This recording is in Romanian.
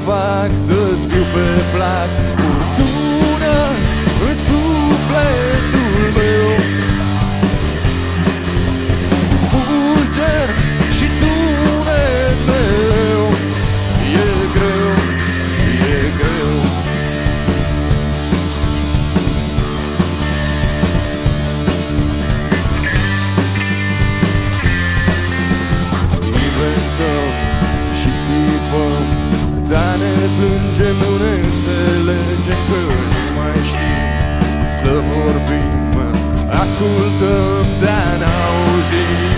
fac să-ți fiu pe plac. Furtună în sufletul meu, fulger și tunet meu. E greu, e greu. Inventăm și țipăm, dar ne plângem, nu ne înțelegem, că nu mai știm să vorbim. Ascultăm, dar n-auzim.